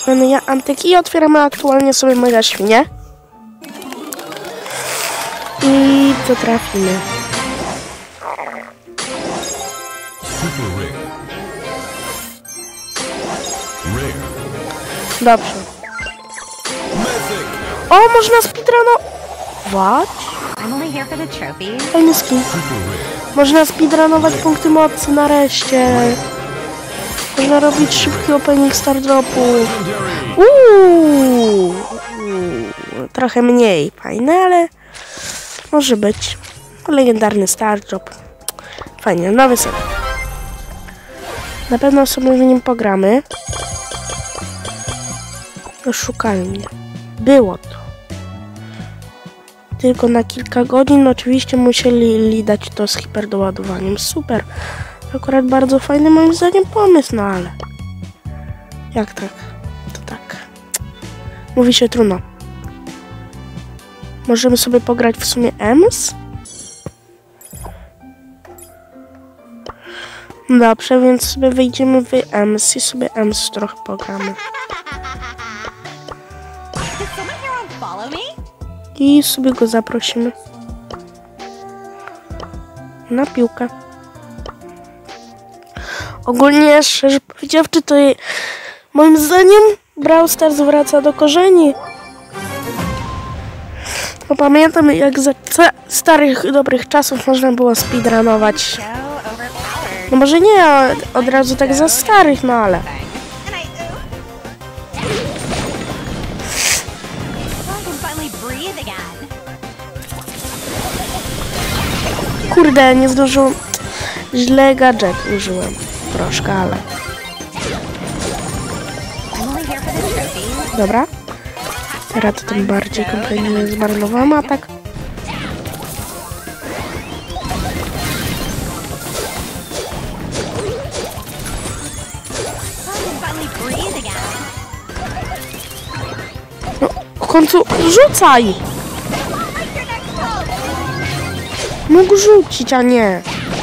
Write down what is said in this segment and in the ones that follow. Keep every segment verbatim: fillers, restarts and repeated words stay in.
ja antyk i otwieramy aktualnie sobie mega świnie. I co trafimy? Dobrze. O, można speedrunować. Fajny skin. Można speedrunować punkty mocy nareszcie. Można robić szybki opening star dropu. Uuu. Trochę mniej fajne, ale może być. Legendarny star drop. Fajnie, nowy set. Na pewno sobie w nim pogramy. Szukajmy. Było to. Tylko na kilka godzin. Oczywiście musieli dać to z hiperdoładowaniem. Super. Akurat bardzo fajny moim zdaniem pomysł, no ale... Jak tak? To tak. Mówi się trudno. Możemy sobie pograć w sumie Ems? Dobrze, więc sobie wejdziemy w Ems i sobie Ems trochę pogramy. I sobie go zaprosimy na piłkę. Ogólnie, szczerze powiedziawszy, to je, moim zdaniem Brawl Stars wraca do korzeni. Bo pamiętam, jak za starych, dobrych czasów można było speedrunować. No może nie od razu tak za starych, no ale... Kurde, nie zdążyłem. Źle gadżet użyłem. Troszkę, ale... Dobra. Teraz to tym bardziej kompletnie zmarnowałam atak. No, w końcu rzucaj! Mógł rzucić, a nie.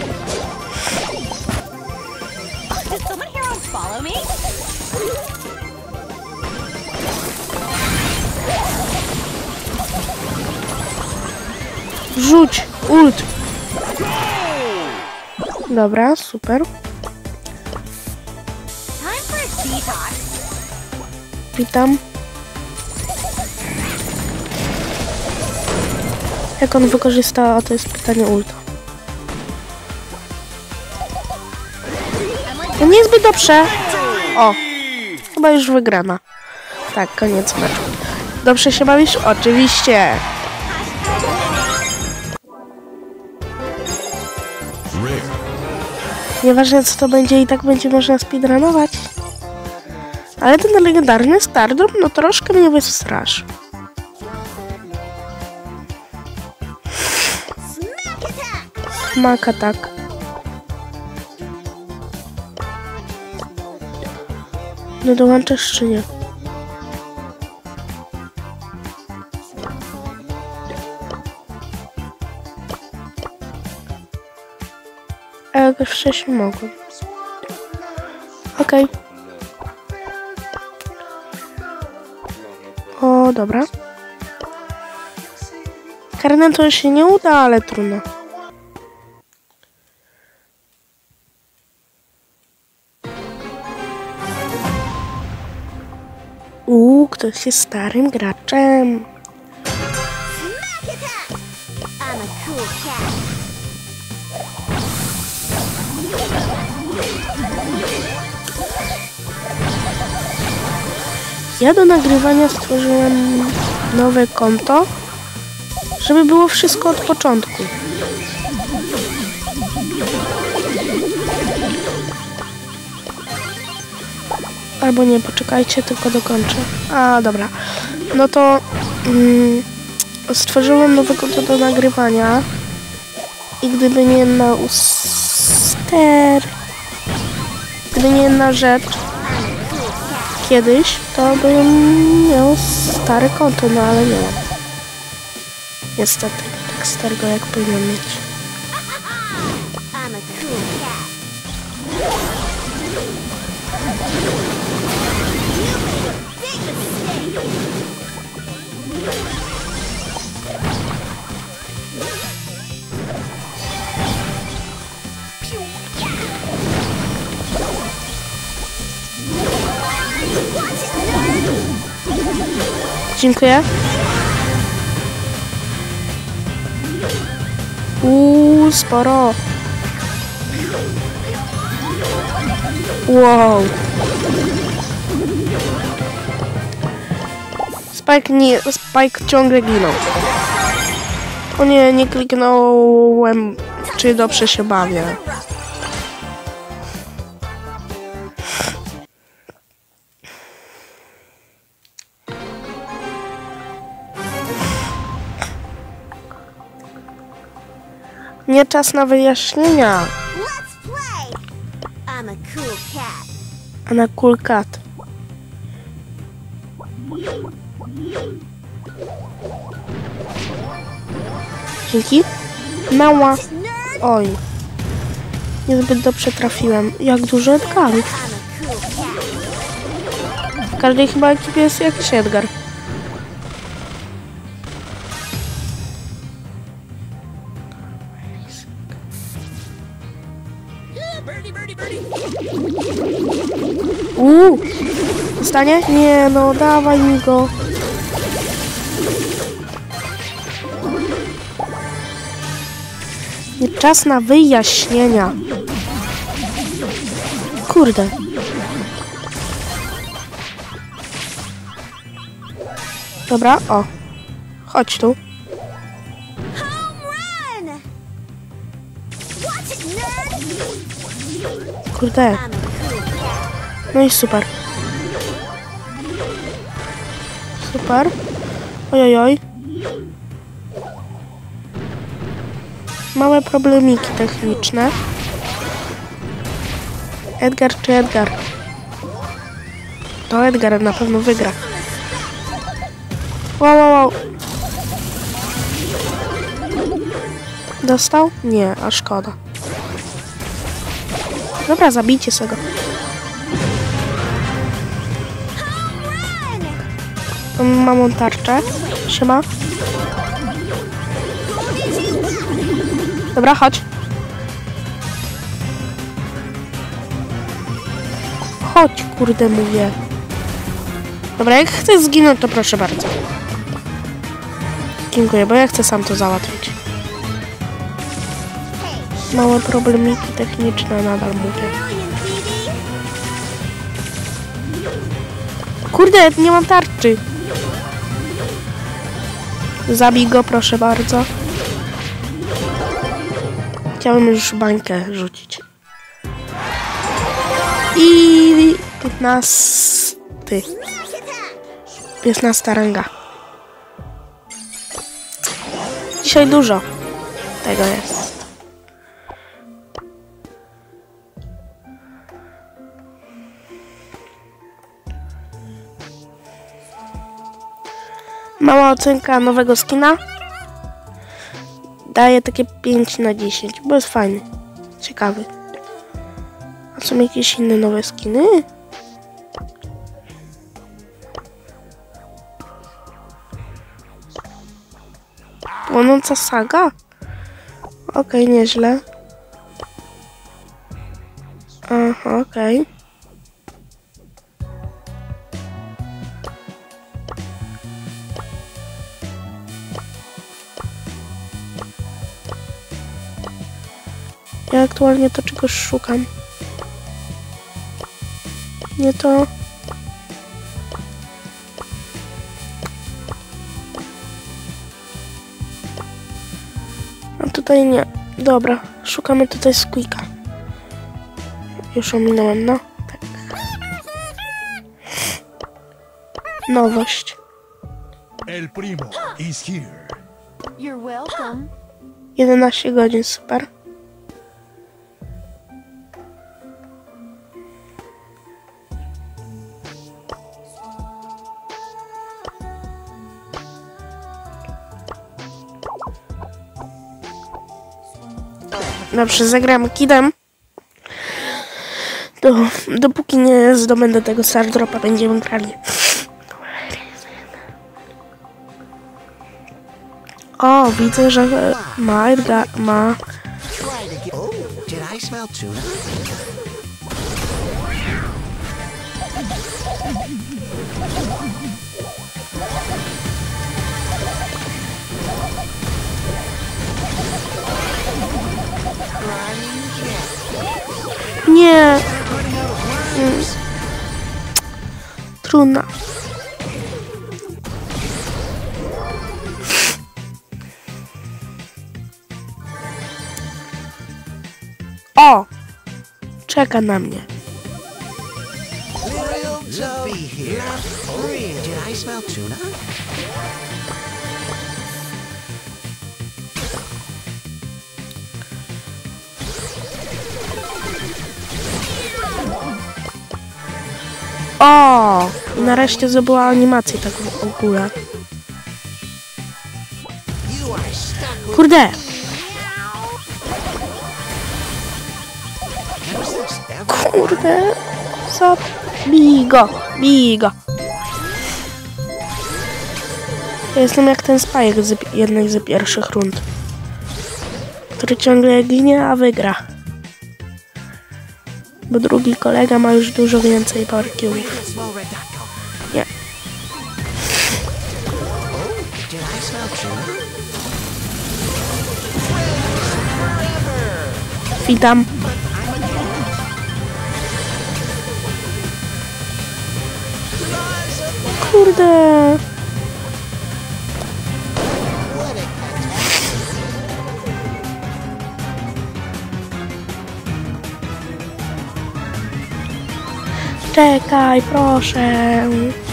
Rzuć, ult. Dobra, super. Witam. Jak on wykorzysta, a to jest pytanie ulta. No niezbyt dobrze. O, chyba już wygrana. Tak, koniec meczu. Dobrze się bawisz? Oczywiście. Nieważne co to będzie, i tak będzie można speedrunować. Ale ten legendarny Stardrop, no troszkę mnie wystraszy. Smack attack. Nie dołączasz czy nie? A jak już wcześniej mogłem. Okej. Okay. O, dobra. Karnem to już się nie uda, ale trudno. Uuu, ktoś jest starym graczem. Ja do nagrywania stworzyłem nowe konto, żeby było wszystko od początku. Albo nie, poczekajcie, tylko dokończę. A, dobra. No to mm, stworzyłem nowe konto do nagrywania i gdyby nie jedna uster... Gdyby nie jedna rzecz kiedyś, to bym miał stare konto, no ale nie mam. Niestety, tak starego jak powinien mieć. Dziękuję. Uuu, sporo. Wow. Spike nie, Spike ciągle ginął. O nie, nie kliknąłem, czy dobrze się bawię. Nie czas na wyjaśnienia. A na cool cat. Dzięki. Mała. Oj. Niezbyt dobrze trafiłem. Jak dużo Edgarów. W każdej chyba ekipie jest jakiś Edgar. Uuu. Dostanie? Nie, no dawaj mi go. Nie czas na wyjaśnienia. Kurde. Dobra, o. Chodź tu. Kurde. No i super. Super. Ojojoj. Małe problemiki techniczne. Edgar czy Edgar? To Edgar na pewno wygra. Wow, wow, wow. Dostał? Nie, a szkoda. Dobra, zabijcie sobie go. Mam tarczę. Siema. Dobra, chodź. Chodź, kurde, mówię. Dobra, jak chcesz zginąć, to proszę bardzo. Dziękuję, bo ja chcę sam to załatwić. Małe problemiki techniczne nadal mówię. Kurde, nie mam tarczy. Zabij go, proszę bardzo. Chciałem już bańkę rzucić. I piętnasty. piętnasta ranga. Dzisiaj dużo tego jest. Mała ocenka nowego skina. Daję takie pięć na dziesięć, bo jest fajny. Ciekawy. A są jakieś inne nowe skiny? Płonąca saga? Okej, okay, nieźle. Aha, okej. Okay. Ja aktualnie to czegoś szukam. Nie to... A tutaj nie. Dobra, szukamy tutaj Squeaka. Już ominąłem, no. Tak. Nowość. El primo is here. You're welcome. jedenaście godzin, super. Dobrze, zagramy kidem. Do, dopóki nie zdobędę tego Stardropa, będziemy grali. O, widzę, że ma Edgar, ma... Nie. Mm. Trudno. O! Czeka na mnie. O! Nareszcie zrobiła animację tak w ogóle. Kurde! Kurde! Zabij go! Bij go! Ja jestem jak ten spajek z jednej z pierwszych rund, który ciągle ginie, a wygra. Bo drugi kolega ma już dużo więcej parkiów. Nie. Witam. Kurde. Czekaj, proszę.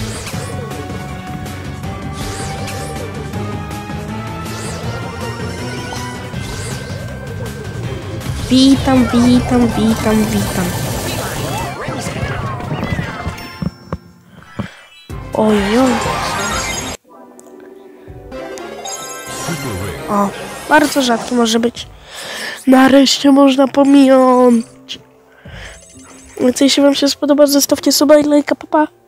Witam, witam, witam, witam. Ojoj. O, bardzo rzadko może być. Nareszcie można pominąć. Jeśli wam się spodoba, zostawcie suba i lajka, papa.